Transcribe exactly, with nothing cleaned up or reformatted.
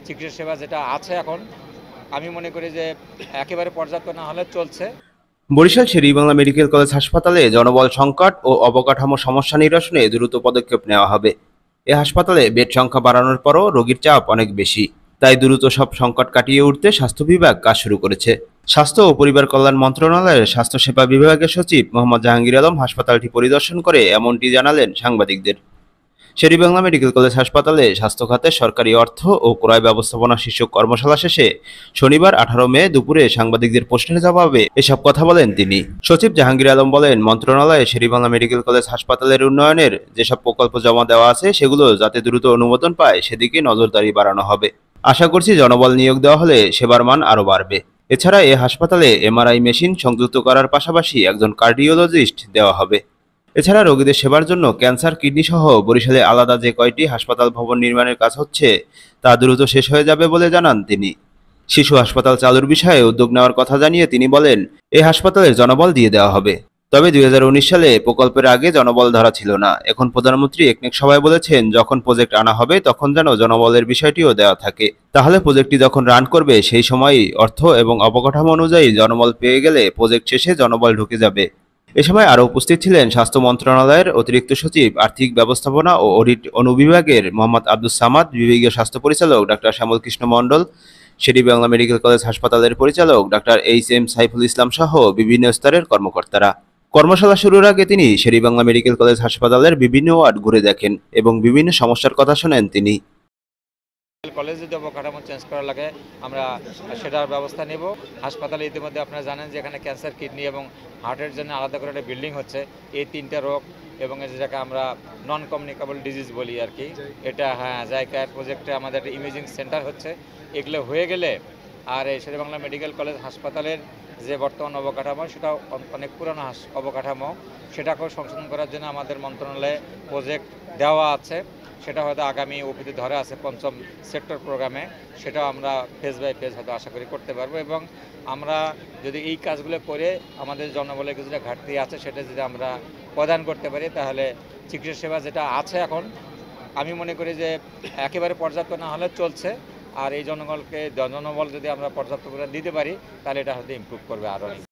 চিকিৎসা সেবা যেটা আছে এখন আমি মনে করি যে একেবারে পর্যাপ্ত না হলে চলছে। বরিশাল শের-ই-বাংলা মেডিকেল কলেজ হাসপাতালে জনবল সংকট ও অবকাঠামো সমস্যা নিরসনে দ্রুত পদক্ষেপ নেওয়া হবে। এ হাসপাতালে বেড সংখ্যা বাড়ানোর পরও রোগীর চাপ অনেক বেশি, তাই দ্রুত সব সংকট কাটিয়ে উঠতে স্বাস্থ্য বিভাগ কাজ শুরু করেছে। স্বাস্থ্য ও পরিবার কল্যাণ মন্ত্রণালয়ের স্বাস্থ্যসেবা বিভাগের সচিব মোহাম্মদ জাহাঙ্গীর আলম হাসপাতালটি পরিদর্শন করে এমনটি জানালেন সাংবাদিকদের। শের-ই-বাংলা মেডিকেল কলেজ হাসপাতালে স্বাস্থ্য খাতে সরকারি অর্থ ও ক্রয় ব্যবস্থাপনা শীর্ষক কর্মশালা শেষে শনিবার আঠারো মে দুপুরে সাংবাদিকদের প্রশ্নের জবাবে এসব কথা বলেন তিনি। সচিব জাহাঙ্গীর আলম বলেন, মন্ত্রণালয়ে শের-ই-বাংলা মেডিকেল কলেজ হাসপাতালের উন্নয়নের যেসব প্রকল্প জমা দেওয়া আছে সেগুলো যাতে দ্রুত অনুমোদন পায় সেদিকে নজরদারি বাড়ানো হবে। আশা করছি জনবল নিয়োগ দেওয়া হলে সেবার মান আরও বাড়বে। এছাড়া এ হাসপাতালে এমআরআই মেশিন সংযুক্ত করার পাশাপাশি একজন কার্ডিওলজিস্ট দেওয়া হবে। এছাড়া রোগীদের সেবার জন্য ক্যান্সার, কিডনি সহ বরিশালে আলাদা যে কয়টি হাসপাতাল ভবন নির্মাণের কাজ হচ্ছে তা দ্রুত শেষ হয়ে যাবে বলে জানান তিনি। শিশু হাসপাতাল চালুর বিষয়ে উদ্যোগ নেওয়ার কথা জানিয়ে তিনি বলেন, এই হাসপাতালের জনবল দিয়ে দেওয়া হবে। তবে দুই হাজার উনিশ সালে প্রকল্পের আগে জনবল ধরা ছিল না। এখন প্রধানমন্ত্রী একনেক সভায় বলেছেন, যখন প্রজেক্ট আনা হবে তখন যেন জনবলের বিষয়টিও দেওয়া থাকে। তাহলে প্রজেক্টটি যখন রান করবে সেই সময়ই অর্থ এবং অবকাঠামো অনুযায়ী জনবল পেয়ে গেলে প্রজেক্ট শেষে জনবল ঢুকে যাবে। এ সময় আরও উপস্থিত ছিলেন স্বাস্থ্য মন্ত্রণালয়ের অতিরিক্ত সচিব, আর্থিক ব্যবস্থাপনা ও অডিট অনুবিভাগের মোহাম্মদ আব্দুস সামাদ, বিভাগীয় স্বাস্থ্য পরিচালক doctor Shyamal Krishna Mondal, Sher-e-Bangla medical college হাসপাতালের পরিচালক doctor H M Saiful Islam সহ বিভিন্ন স্তরের কর্মকর্তারা। কর্মশালা শুরুর আগে তিনি শের-ই-বাংলা মেডিকেল কলেজ হাসপাতালের বিভিন্ন ওয়ার্ড ঘুরে দেখেন এবং বিভিন্ন সমস্যার কথা শোনেন তিনি। কলেজ যদি অবকাঠামো চেঞ্জ করা লাগে আমরা সেটার ব্যবস্থা নেব। হাসপাতালে ইতিমধ্যে আপনারা জানেন যে এখানে ক্যান্সার, কিডনি এবং হার্টের জন্য আলাদা করে একটা বিল্ডিং হচ্ছে। এই তিনটা রোগ এবং যেটাকে আমরা নন কমিউনিকেবল ডিজিজ বলি আর কি, এটা হ্যাঁ জায়গায় প্রজেক্টে আমাদের একটা ইমেজিং সেন্টার হচ্ছে। এগুলো হয়ে গেলে আর এই শের-ই-বাংলা মেডিকেল কলেজ হাসপাতালের যে বর্তমান অবকাঠামো সেটা অনেক পুরনো অবকাঠামো, সেটাকেও সংশোধন করার জন্য আমাদের মন্ত্রণালয়ে প্রজেক্ট দেওয়া আছে। সেটা হয়তো আগামী ওপিতে ধরে আছে পঞ্চম সেক্টর প্রোগ্রামে, সেটাও আমরা ফেজ বাই ফেজ হয়তো আশা করি করতে পারবো। এবং আমরা যদি এই কাজগুলো করে আমাদের জনবলের কিছুটা ঘাটতি আছে সেটা যদি আমরা প্রদান করতে পারি তাহলে চিকিৎসা সেবা যেটা আছে এখন আমি মনে করি যে একেবারে পর্যাপ্ত না হলে চলছে। আর এই জনগণকে জনবল যদি আমরা পর্যাপ্ত করে দিতে পারি তাহলে এটা হয়তো ইমপ্রুভ করবে আরও।